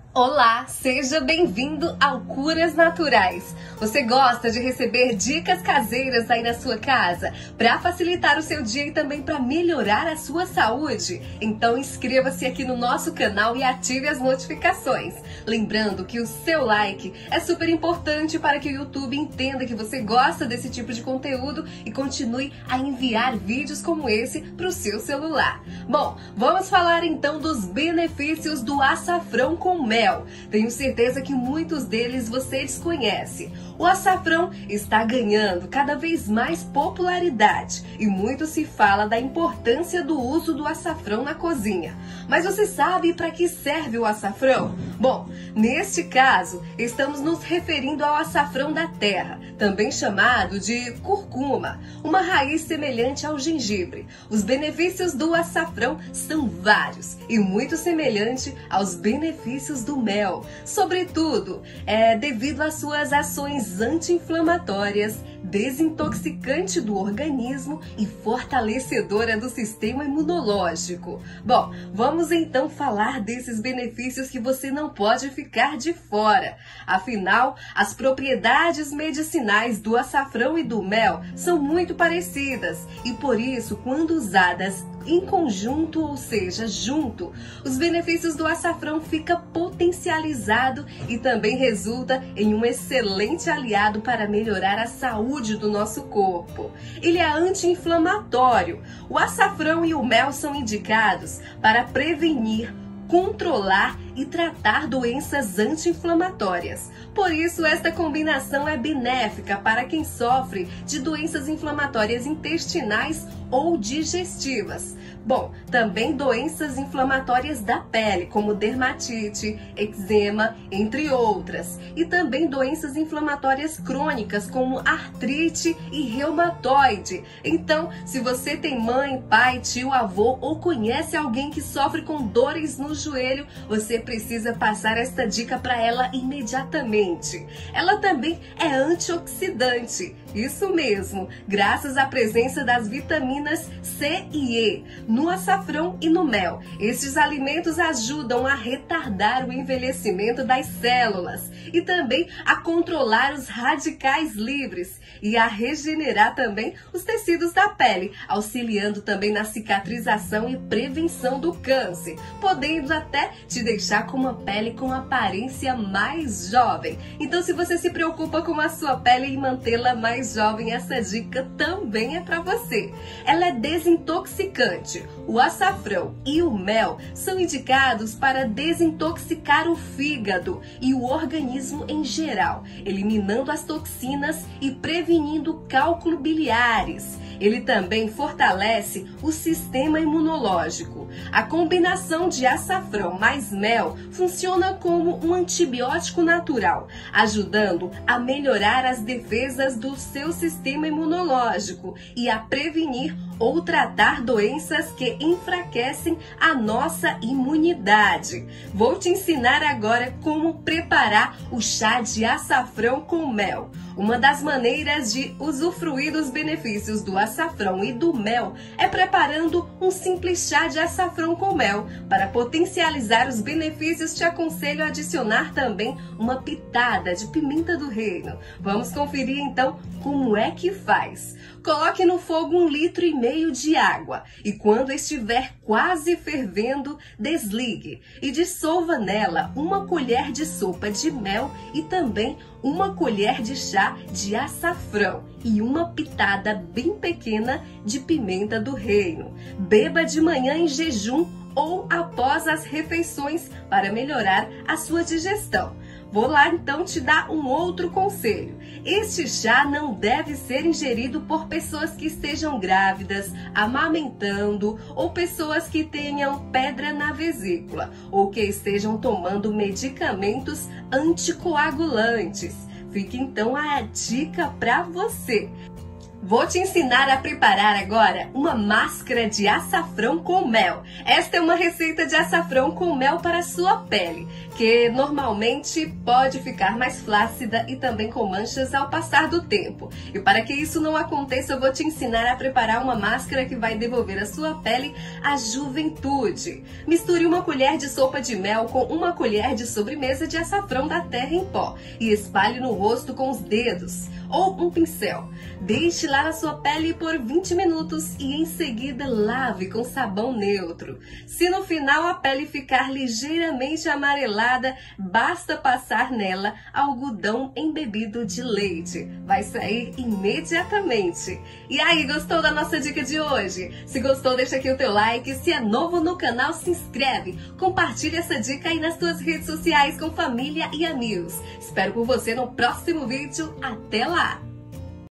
Olá, seja bem-vindo ao Curas Naturais. Você gosta de receber dicas caseiras aí na sua casa para facilitar o seu dia e também para melhorar a sua saúde? Então inscreva-se aqui no nosso canal e ative as notificações. Lembrando que o seu like é super importante para que o YouTube entenda que você gosta desse tipo de conteúdo e continue a enviar vídeos como esse para o seu celular. Bom, vamos falar então dos benefícios do açafrão com mel. Tenho certeza que muitos deles você desconhece. O açafrão está ganhando cada vez mais popularidade e muito se fala da importância do uso do açafrão na cozinha. Mas você sabe para que serve o açafrão? Bom, neste caso, estamos nos referindo ao açafrão da terra, também chamado de curcuma, uma raiz semelhante ao gengibre. Os benefícios do açafrão são vários e muito semelhante aos benefícios do mel, sobretudo devido às suas ações anti-inflamatórias, desintoxicante do organismo e fortalecedora do sistema imunológico. Bom, vamos então falar desses benefícios que você não pode ficar de fora. Afinal, as propriedades medicinais do açafrão e do mel são muito parecidas e por isso, quando usadas em conjunto, ou seja, junto, os benefícios do açafrão ficam potencializados e também resulta em um excelente aliado para melhorar a saúde do nosso corpo. Ele é anti-inflamatório. O açafrão e o mel são indicados para prevenir, controlar e tratar doenças anti-inflamatórias. Por isso, esta combinação é benéfica para quem sofre de doenças inflamatórias intestinais ou digestivas. Bom, também doenças inflamatórias da pele, como dermatite, eczema, entre outras. E também doenças inflamatórias crônicas, como artrite e reumatoide. Então, se você tem mãe, pai, tio, avô ou conhece alguém que sofre com dores no joelho, você precisa passar esta dica para ela imediatamente. Ela também é antioxidante. Isso mesmo, graças à presença das vitaminas C e E no açafrão e no mel. Estes alimentos ajudam a retardar o envelhecimento das células e também a controlar os radicais livres e a regenerar também os tecidos da pele, auxiliando também na cicatrização e prevenção do câncer, podendo até te deixar com uma pele com aparência mais jovem. Então, se você se preocupa com a sua pele e mantê-la mais jovem, essa dica também é para você. Ela é desintoxicante. O açafrão e o mel são indicados para desintoxicar o fígado e o organismo em geral, eliminando as toxinas e prevenindo cálculos biliares. Ele também fortalece o sistema imunológico. A combinação de açafrão mais mel funciona como um antibiótico natural, ajudando a melhorar as defesas do seu sistema imunológico e a prevenir ou tratar doenças que enfraquecem a nossa imunidade. Vou te ensinar agora como preparar o chá de açafrão com mel. Uma das maneiras de usufruir dos benefícios do açafrão e do mel é preparando um simples chá de açafrão com mel. Para potencializar os benefícios, te aconselho a adicionar também uma pitada de pimenta do reino. Vamos conferir então como é que faz. Coloque no fogo 1,5 litros de água e quando estiver quase fervendo, desligue e dissolva nela 1 colher de sopa de mel e também 1 colher de chá de açafrão e uma pitada bem pequena de pimenta do reino. Beba de manhã em jejum ou após as refeições para melhorar a sua digestão. Vou lá então te dar um outro conselho. Este chá não deve ser ingerido por pessoas que estejam grávidas, amamentando ou pessoas que tenham pedra na vesícula ou que estejam tomando medicamentos anticoagulantes. Fica então a dica para você. Vou te ensinar a preparar agora uma máscara de açafrão com mel. Esta é uma receita de açafrão com mel para a sua pele, que normalmente pode ficar mais flácida e também com manchas ao passar do tempo. E para que isso não aconteça, eu vou te ensinar a preparar uma máscara que vai devolver à sua pele a juventude. Misture uma colher de sopa de mel com uma colher de sobremesa de açafrão da terra em pó e espalhe no rosto com os dedos ou um pincel. Deixe lá na sua pele por 20 minutos e em seguida lave com sabão neutro. Se no final a pele ficar ligeiramente amarelada, basta passar nela algodão embebido de leite. Vai sair imediatamente. E aí, gostou da nossa dica de hoje? Se gostou, deixa aqui o teu like. Se é novo no canal, se inscreve. Compartilha essa dica aí nas tuas redes sociais com família e amigos. Espero por você no próximo vídeo. Até lá!